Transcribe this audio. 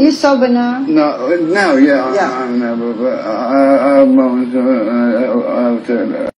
You sober now? No, now, yeah. Yeah. I'm never,